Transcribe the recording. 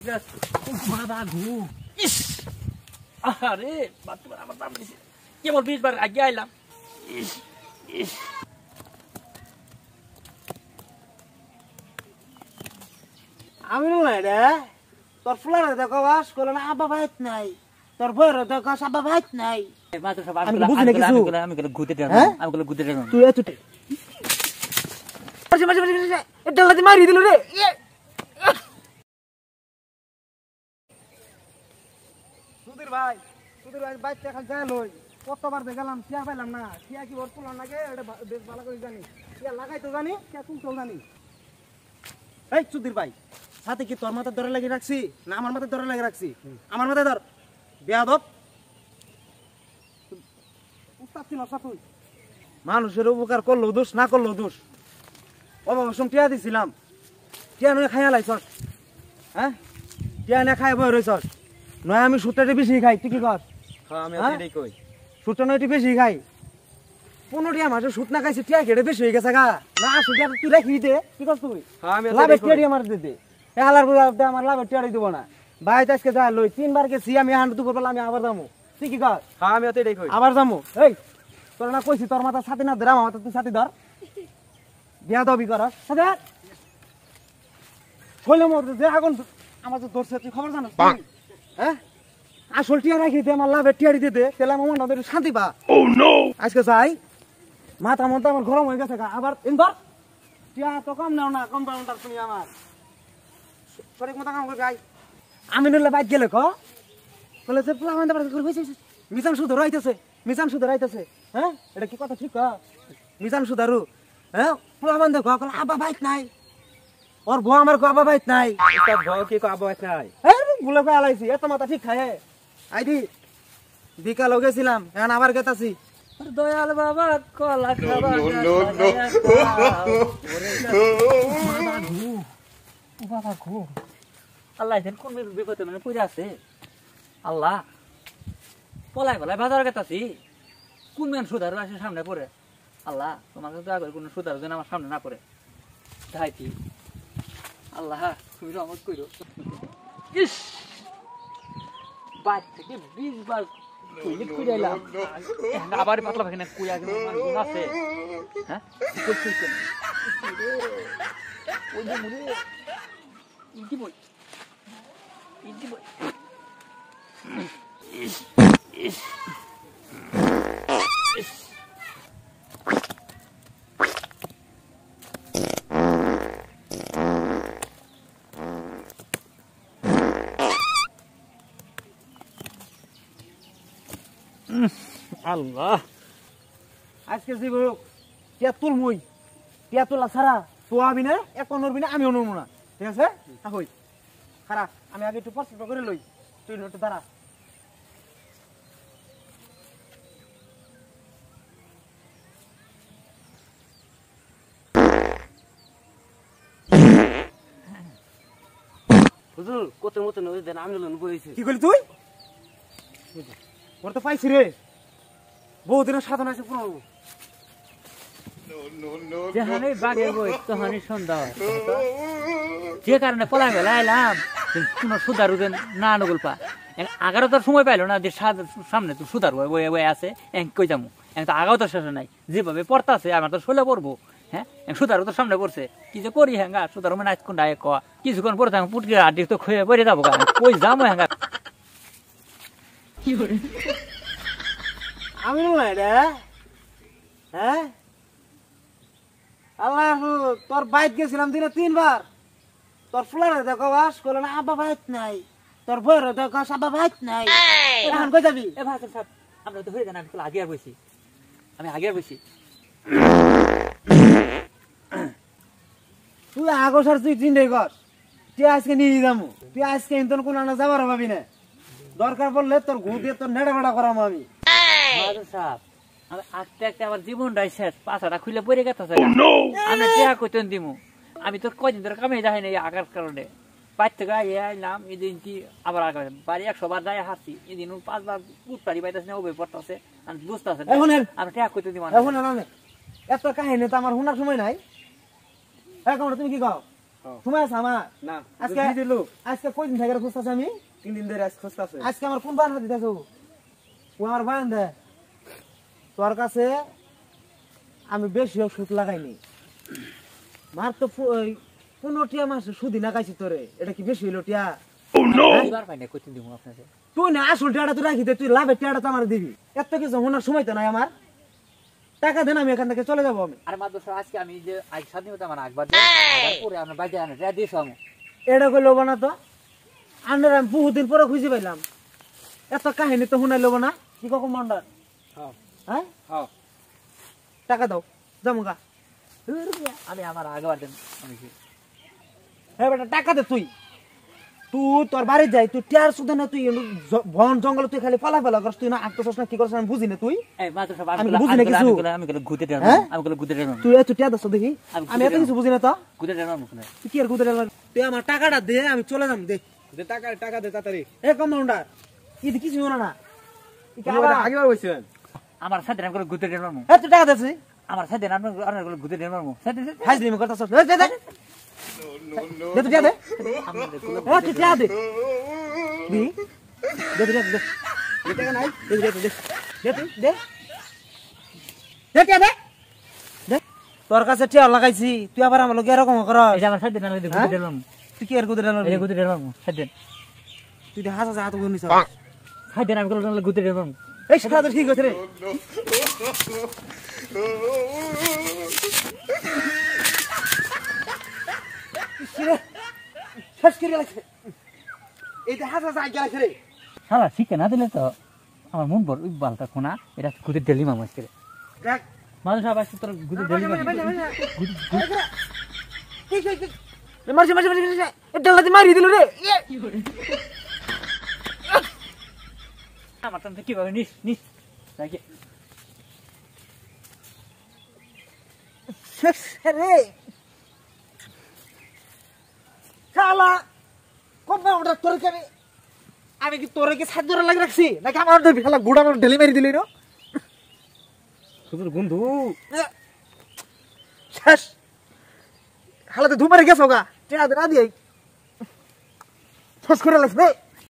বাবা ঘু ইস আরে বাচ্চা আমার দাম দিছে কেবল 20 বার আগে আইলাম ইস ইস আমি নাই রে তোর ফুলার দেখো বাস করলে না আব্বা ভাইত নাই তোর বইয়ের দেখো আব্বা ভাইত নাই মাত্র সব আমি বুঝি না কিছু আমি গুতে দেন আমি গুতে দেন তুই এতটে মাঝে মাঝে মাঝে এটা লাদি মারি দিল রে সুধীর ভাই বাইতে খাল যায় লই কতবার দেখালাম কিয়া পাইলাম না কিয়া কি ওর তুলনা লাগে এটা বেশ ভালো করে জানি কিয়া লাগাই তো জানি কিয়া তুলতেও জানি এই সুধীর ভাই সাথে কি তোর মাথায় ধরে লাগিয়ে রাখছি না আমার মাথায় ধরে লাগিয়ে রাখছি আমার মাথায় ধর বেয়াদব উস্তাদ ছিল তুই মানুষের উপকার করলো দোষ না করলো দোষ অবাক টিয়া দিছিলাম টিয়া নয় খাইয়া লাইছস হ্যাঁ টিয়া না খাই বই রইছস নয় আমি সুটটাটি বেশি খাই তুই কি কর আমি এটাই কই সুটটা নয়টি বেশি খাই 15 টিয়া মাসে সুট না খাইছি টিয়া কেটে বেশি হয়ে গেছে গা না সুটিয়া তুই রাখি দে কি করছ তুই আমি লাভের টিয়া আমার দে এ হালার বুড়া আমার লাভের টিয়া দিব না ভাই আজকে যা লই 3 বার গেছি আমি হান্ডু দুপুর বেলা আমি আবার যামু তুই কি কর আমি এটাই কই আবার যামু এই তোর না কইছি তোর মাথা ছাতি না ধর আমার মাথা তুই ছাতি ধর বিয়া দবি কর সাথে ছইলে মর যে আগুন আমার তো ধরছে তুই খবর জানাস হ্যাঁ আসল টিয়া রাখি দে আমার লাভের টিয়ারি দে তাহলে আমার মনটা একটু শান্তি পা ও নো আজকে যাই মাথা মনটা আমার গরম হয়ে গেছে আবার ইন্দর টিয়া তো কম নাও না কম পাউন্ডার তুমি আমার সঠিক মতো কাম করে যাই আমি নলে বাইক গেলে কলে যে পুরা মানতে পারছে করে মিজান সুদর আইতেছে হ্যাঁ এটা কি কথা ঠিক মিজান সুদারু হ্যাঁ পুরা মানতে কলে আব্বা বাইক নাই ওর বউ আমার আব্বা বাইক নাই তোর ভয় কি কো আব্বা নাই হ্যাঁ বলে কই আলাইছি এত মাথা ঠিক খায় আইদি বিকাল গেছিলাম এখন আবার গেতাছি দয়াল বাবা কলা খাবা বাবা ঘু আল্লাহ দেন কোন বিপদে মানে পড়ে আছে আল্লাহ পলাই পলাই বাজার গেতাছি কোন মান সুধার আসে সামনে পড়ে আল্লাহ তোমাকে দয়া করে কোন সুধার যেন আমার সামনে না পড়ে যাইতি আল্লাহ তুমি রহমত কইরো ইস বাইক থেকে 20 বার টয়লেট করে এলাম আবার পাতলা ভাগিনা কুয়া গেল মানুষ আছে হ্যাঁ কই কই ওই যে মুরে ইদি বই আল্লাহ আজকে জীব তিয়াতুল মুই তিয়াতুলা ছাড়া তো আমি না এক নরবি না আমি নরবো না ঠিক আছে হই খারাপ আমি আগে একটু প্রস্তুত করে লই তুই একটু দাঁড়া হুজুর কত মত নই দেন আমি লন বইছি কি কইলি তুই ওর তো পাইছি রে বহুদিনের সাধনা আছে পুরো যেখানে বাগে বই তখনই সন্ধ্যা হয় যে কারণে পলাই গেল আইলাম কোন সুদারু না নগল পা আগারও তোর সময় পাইলো না যে সামনে তো সুদারু বই আছে কই যামু তো আগাও তোর শেষ নাই যেভাবে পড়তা আছে আমার তো শোলে পড়বো হ্যাঁ সুদারু তোর সামনে পড়ছে কি যে করি হ্যাঁ সুদারু মানে আজ কোন ডায়ে কয়া কিছুক্ষণ পরে থাকবো পুটকি আড্ডি তো খুঁয়ে পড়ে যাবো কই যাবো হ্যাঁ আমি নাই রে হ্যাঁ আল্লাহ তোর বাইক গেছিলাম দিনে 3 বার তোর ফুলারে দেখো বাস করলে না আব্বা বাইক নাই তোর বইয়ের দেখো আব্বা বাইক নাই এখন কই যাবি এ ভাই সাহেব আমরা তো হয়ে যান আমি আগে আর বসি আমি আগে আর বসি তুই আগসার তুই চিন্তা কর তুই আজকে নিয়ে যাবো তুই আজকে ইন্তন কোন আনা যাবার ভাবি না দরকার পড়লে তোর ঘু দিয়ে তোর নেড়া বেড়া করাম আমি সাহেব আমি আস্তে আস্তে আমার জীবনটাই শেষ পাছাটা খুলে পড়ে গেছে আমি টিয়া কইতেন দিমু আমি তোর কয়দিন ধরে কামে যাই না আগার কারণে বাইর থেকে আইলাম এদিন কি আবার আগে বাড়ি 100 বার যাই হাসি এদিন 5 বার উঠপারি পাইতেছে না ওবে পড়তেছে আমি বুঝতে আছে আমি টিয়া কইতে দিব না এখন এত কাহিনী তো আমার শোনার সময় নাই এখন তুমি কি কও সময় আছে আমার না আজকে আজকে কয়দিন থেকে খুঁজতেছি আমি 3 দিন ধরে আজ খুঁজতাছে আজকে আমার কোন বান দিতেছ ও আমার বান দে তোর কাছে আমি বেশি ওষুধ লাগাইনি মার তো 15 মাসে সুদি না খাইছি তোরে এটা কি বেশি হইলো টিয়া এবার পাই না কইতে দিব আপনাকে তুই না আসল টিয়াটা তুই রাখি দে তুই লাভের টিয়াটা তো আমার দিবি এত কিছু হোনার সময় তো নাই আমার টাকা দেন আমি এখান থেকে চলে যাবো আমি আরে মাদ্র স্যার আজকে আমি যে আজ স্বাধীনতা আমার আকবার পরে আমরা বাইরে আনে রেডি দিছো আমি এটা কই লব না তো আন্ডার আমি বহুদিন পরে খুঁজে পাইলাম এত কাহিনী তো শুনাই লব না কি কখন মান্ডার হ্যাঁ হ্যাঁ হ্যাঁ টাকা দাও জামুগা আমি আমার আগবার দেন আমি কি হ্যাঁ বেটা টাকা দে তুই তুই তোর বাড়ি যাই তুই টিয়ার সুদে না তুই বন জঙ্গল তুই খালি পালা পালা করছ তুই না আঁকতেছস না কি করছ আমি বুঝি না তুই এই মাদ্র স্যার আমি বুঝি না কিছু। আমি গেলে ঘুরতে দেন হ্যাঁ? আমি গেলে ঘুরতে দেন তুই এত টিয়া দছ দেখি আমি এত কিছু বুঝি না তো ঘুরতে দেন মুখনে তুই কি আর গুদরে তুই আমার টাকাটা দে আমি চলে যাম দে দে টাকা দে তাড়াতাড়ি এ কমান্ডার কি কিছু হলো না আগেবার বলছিলেন আমার সাথে আমি গেলে ঘুরতে দেন এ তুই টাকা দেছিস আমার সাথে আমি গেলে ঘুরতে দেন সাথে হাজলি মে করতাছস দে দে দে তুই টিয়া দে এ তুই টিয়া দে দি দে দে দে দে টাকা নাই দে দে দে দে তুই দে দে টিয়া দে দে তোর কাছে টিয়া লাগাইছি তুই আবার আমার লগে এরকম কর এই যে আমার সাথে দেন ঘুরতে দেন তুই কি আর গুদরে এই যে ঘুরতে দেন সাথে তুই দে হাসা হাত গুনিস সাথে আমি গেলে ঘুরতে দেন এই সারা তো ঠিক আছে রে শেষ করে লাগছে এই যে হাসা হাত গেছে রে শালা শিখে না দিলে তো আমার মন বড় বালটা খোনা এটা ঘুরতে ডেলি মামাস করে দেখ মানুষ আবার তোর ঘুরতে ডেলি মারছে মারছে মারছে এটা লাদি মারি দিল রে আমার তো কিভাবে নিস নিস নাকি শেষ রে শালা কবে ওটা তোর কে আমি কি তোরে কি সাত ধরে লাগি রাখছি নাকি আমার শালা গুড়া আমার ঢেলি মারি দিলি রে শুধু বন্ধু শেষ হালাতে ধুমারে গেছো গা টেনা দে না দিয়ে ফস করে লাগছে